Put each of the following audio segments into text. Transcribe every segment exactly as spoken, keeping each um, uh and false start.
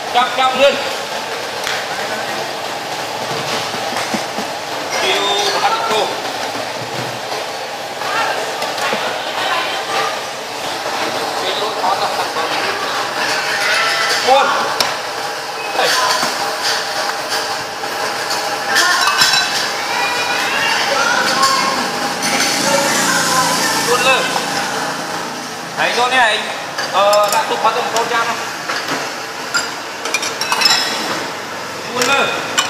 Chọc chọc lên. Kêu bắt được cô. Cái lỗ khó là thật rồi. Buôn. Buôn lên. Thấy cho này. Ờ, đã tục phát tầm câu trang không? Buôn lên.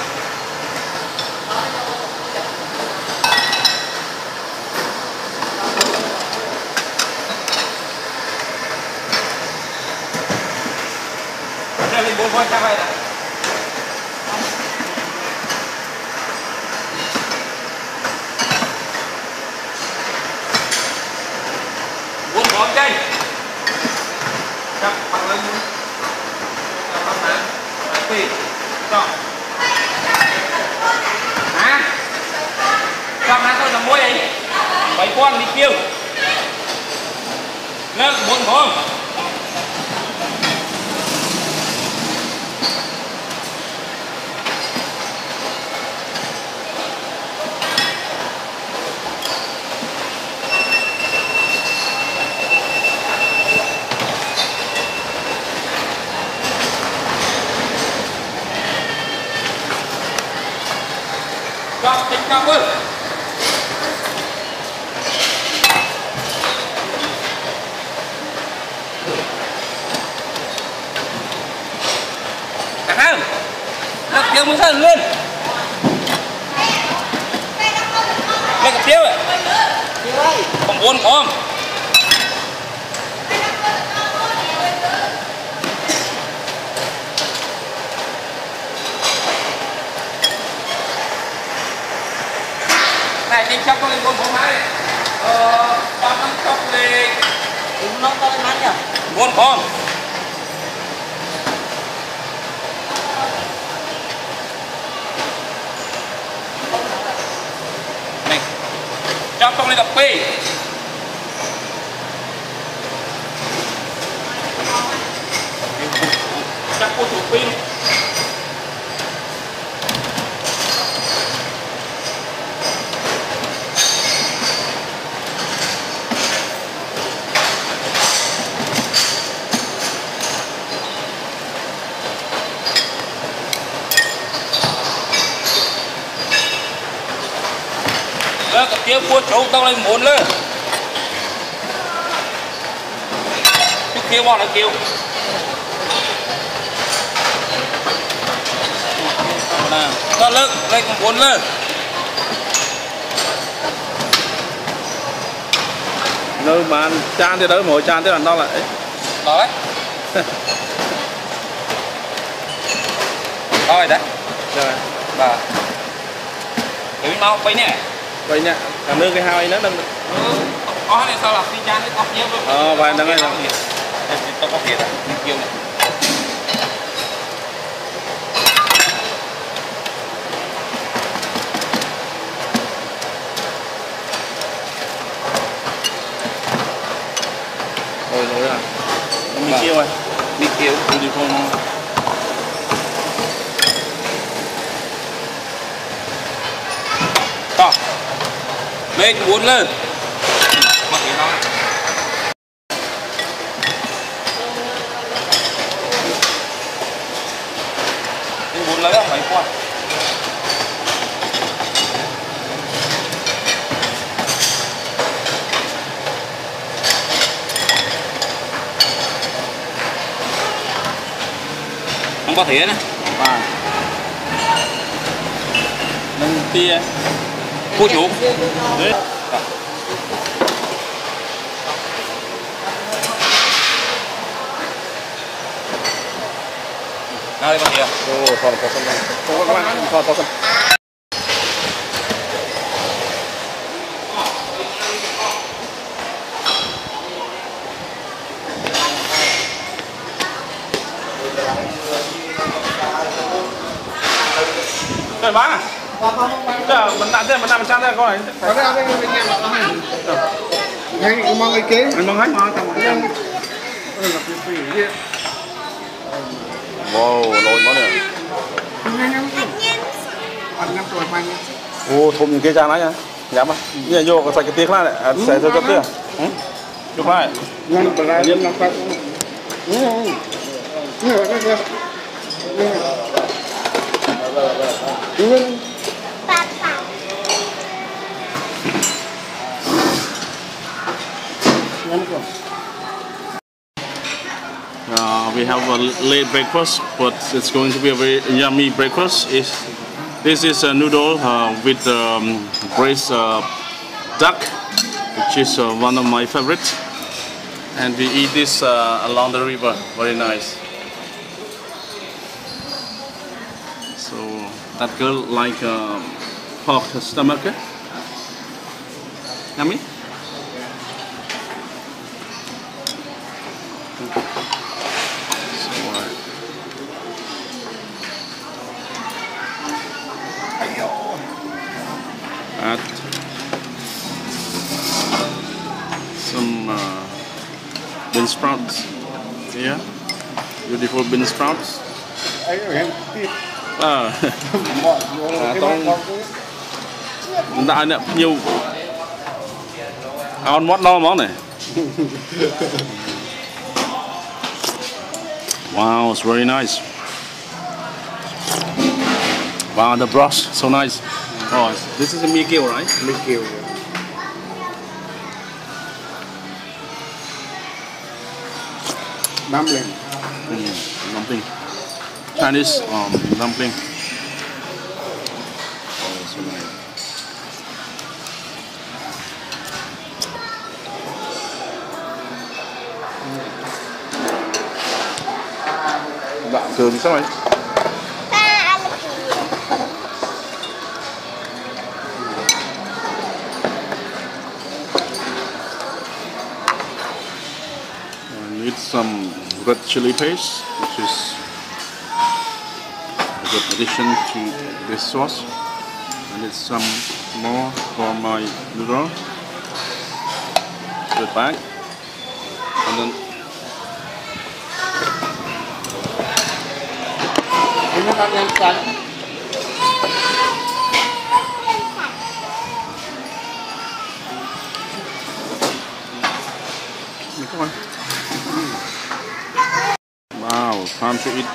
Đây mình bốn con trang này này. Buôn con cây. Chặt bằng lên luôn. Chặt bằng nè. Quỳ. Chọn. Hả? Chọn nè tôi làm mối đi. Bảy con đi kêu. Lên buôn con. Chọn tính chọn ơi. Cả không? Nó tiêu một thân luôn. Lấy cặp tiêu ạ. Còn buồn không? Này trên chọc con lên con bốn máy. Ờ, ba năm chọc lên. Đúng nó có lên máy nhỉ? Bốn con. Này. Chọc con lên đập P. Chọc con chủ pin. Đó, cái kia cua trâu tao lên muốn lên. Cái kia bọn nó kêu. Tao lên, lên cũng muốn lên. Nơi mà ăn chan thì đỡ mỗi chan thế là đau lại. Đó đấy. Rồi đấy. Rồi. Bà. Cái mau quay nè. Vậy nha, cả nước cái hai nó đang Ừ, có này sao là phi chan cái tóc nhiều luôn. Ờ, vài đang đây rồi. Tóc có thiệt à, nhiều này. Rồi rồi à. Mình kêu rồi. Mình kêu, mình đi không. To. Lên cuốn lên. Mặc cái nó. Đi cuốn lấy mấy qua. Không có thể nè. À. Nâng tia. Cô chủ. Đấy. Nào đi con kìa. Ồ, thò thò sân này. Không có các bạn, thò thò sân. Rồi bán à? Giờ mình đặt thêm mình làm sao đây con này? Có ra đây mình nghe mà ăn. Ngay mong cái kế. Mình mong hết. Mong tầm cái. Wow, nồi món này. Ăn năm tuổi mà nhé. Ồ, thùng những cái chả này nha. Nhắm à? Như vô có xài cái tiếng lại này, xài cho cho tiếc. Chụp lại. Năm tuổi là năm tuổi. Ừ. Ừ, được được. Ừ. Uh, we have a late breakfast, but it's going to be a very yummy breakfast. It's, this is a noodle uh, with um, braised uh, duck, which is uh, one of my favorites. And we eat this uh, along the river. Very nice. So that girl like uh, pork stomach. Eh? Yummy. Add some uh, bean sprouts here, beautiful bean sprouts. À, à tông đã nè nhiều ăn món no món này. Wow, it's very nice. Wow, the broth so nice. Oh, this is a mee kêu, right? Mee kêu. Dumpling. Mm, dumpling. Chinese um, dumpling. Oh, so nice. Bạn thường sao vậy? Need some red chili paste, which is a good addition to this sauce. I need some more for my noodle. Put it back, and then come on. Wow, time to eat.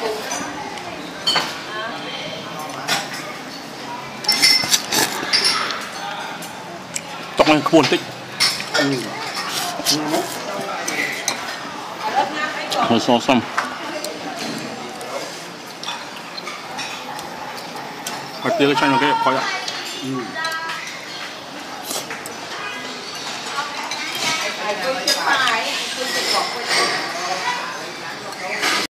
Tóc này buồn tích. Hơi so xong. Hạt tiêu cái chanh vào cái khói ạ. Ừ.